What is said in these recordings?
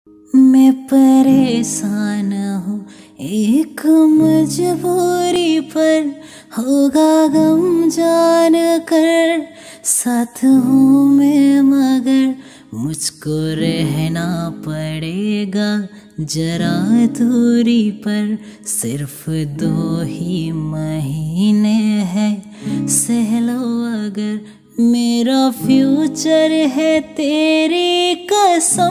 मैं परेशान हूँ एक मजबूरी पर, होगा गम जान कर साथ हूँ मैं, मगर मुझको रहना पड़ेगा जरा दूरी पर। सिर्फ 2 ही महीने हैं, सह लो अगर, मेरा फ्यूचर है तेरी कसम।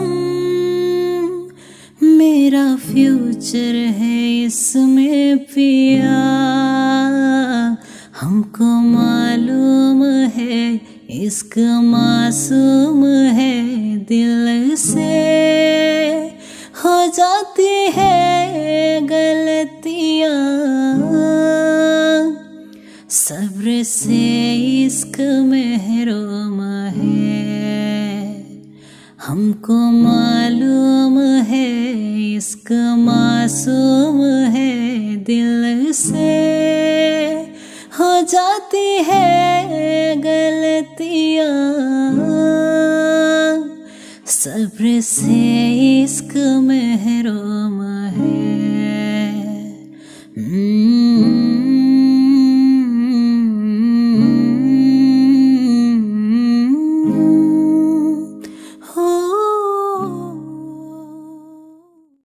मेरा फ्यूचर है इसमें पिया, हमको मालूम है इश्क मासूम है, दिल से हो जाती है गलतियाँ, सब्र से इश्क महरूम है। हमको मालूम है इश्क मासूम है, दिल से हो जाती है गलतियाँ, सब्र से इश्क